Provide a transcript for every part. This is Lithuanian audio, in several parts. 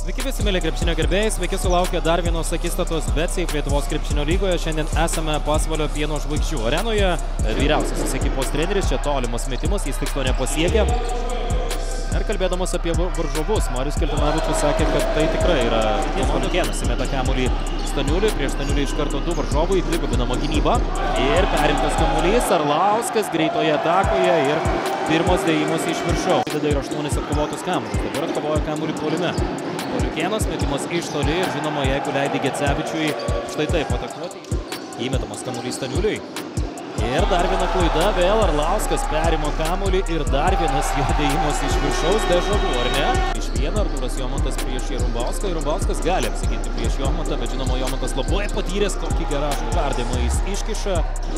Sveiki visi, mėly krepšinio gerbėjai, sveiki sulaukę dar vienos akistatos BetSafe Lietuvos krepšinio lygoje. Šiandien esame Pasvalio pieno žvaigždžių arenoje. Vyriausiasis ekipos treneris, čia tolimas metimas, jis tikslo nepasiekė. Ir kalbėdamas apie varžovus, Marius Kiltinavičius sakė, kad tai tikrai yra Monukėnas įmeta kamuolį Staniuliui, prieš Staniulį iš karto du varžovai, dvigubinama gynyba. Ir perimtas kamuolys, Arlauskas greitoje atakoje ir pirmas dėjimas iš viršaus. Tada ir 8 atkovotus kamuolius, dabar atkovoja kamuolį puolime. Monukėnas metimas iš toli ir žinoma, jeigu leidai Gecevičiui štai taip atakuoti. Įmetamas kamuolys Staniuliui. Ir dar viena klaida, vėl Arlauskas perima kamuolį ir dar vienas jo dėjimas iš viršaus, dežavu, ar ne? Iš vieną Artūras Jomantas prieš Jarumbauską. Jarumbauskas gali apsiginti prieš Jomantą, bet žinoma, Jomantas labai patyręs kokį garažų perdimą jis iškiša.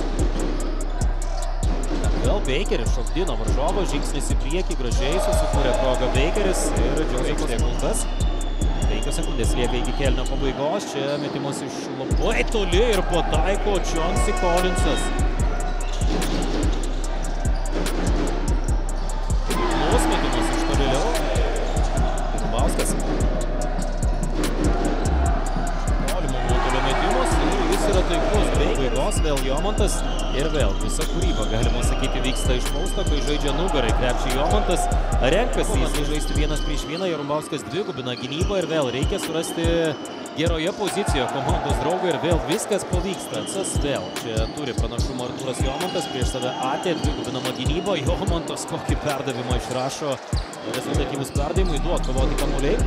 Vėl Bakeris šokdino varžovą, žingsnis į priekį, gražiai susikūrė progą Bakeris ir Džiausefas Tekultas. 5 sekundės lieka iki kėlinio pabaigos, čia metimas iš labai toli ir pataiko Chauncey Collinsas. Metimas iš tolėliau. Jarumbauskas. Tolimo nuotolio metimas ir jis yra taikus. Baigos vėl Jomantas ir vėl visa kūryba, galima sakyti, vyksta iš pausto, kai žaidžia nugarai krepšį Jomantas. Renkasi jis žaisti 1-1, Jarumbauskas dvigubina gynybą ir vėl reikia surasti geroje pozicijoje komandos draugą ir vėl viskas pavyksta. Vėl čia turi pranašumą Artūras Jomantas, prieš save Atė, dvigubinama gynyba, Jomantas kokį perdavimą išrašo, rezultatyvus perdavimai, du atkovoti kamuoliai.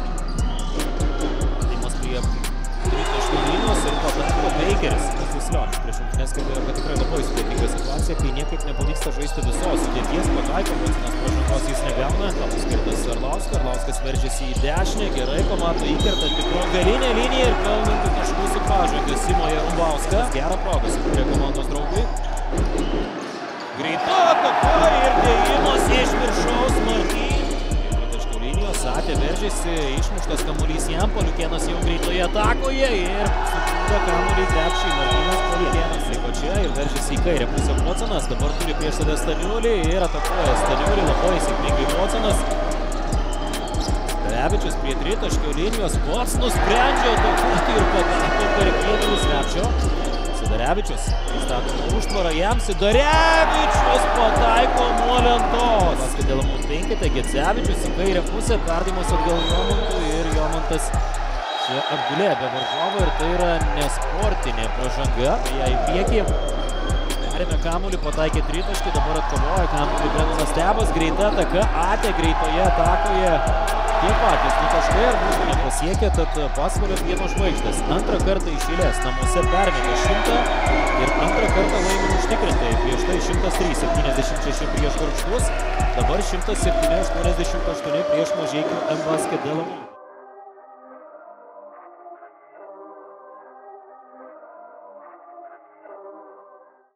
Taimas prie tritaškų linijos ir pataiko Bakeris. Sulionis prieš rungtynes kalbėjo, kad tikrai labai sudėtinga situacija, kai niekaip nepavyksta žaisti visos sudėties, pataiko, bet pražangos jis negauna. Skirtas Arlauskas, Arlauskas veržiasi į dešinę, gerai pamato įkertą tikro galinę liniją ir pelninti taškų su pažanga Simo Jarumbauską. Gerą progą sukūrė komandos draugui. Greita ataka ir dėjimas iš viršaus Martynui. Tritaškų linijos, Atė veržiasi, išmuštas kamuolys jam, Paliukėnas jau greitoje atakoje ir sugrūda kamuolį krepšį. Martynas Paliukėnas liko čia ir veržiasi į kairę pusę Watsonas, dabar turi prieš save Staniulį ir atakuoja Staniulį labai sėkmingai Watsonas. Revičius prie tritaškio linijos, pats nusprendžia atakuoti ir pataiko per pietinius krepšio. Sidarevičius statoma užtvarą jam, Sidarevičius pataiko nuo lentos. Paskidėlamų 5, Gecevičius į kairę pusę, perdavimas atgal Jomantui ir Jomantas čia apgulė be varžovo ir tai yra nesportinė pražanga. Ją į priekį. Perėmė kamuolį, pataikė tritaškį, dabar atkovoja kamuolį Brendonas Tebas, greita ataka, Atė greitoje atakoje. Tie patys taškai ir būtų nepasiekė, tad Pasvalio pieno žvaigždės antrą kartą iš eilės namuose permetė 100 ir antrą kartą laimi užtikrintai. Prieš tai 103-76 prieš Gargždus, dabar 107-88 prieš Mažeikių M-Basket Delamų.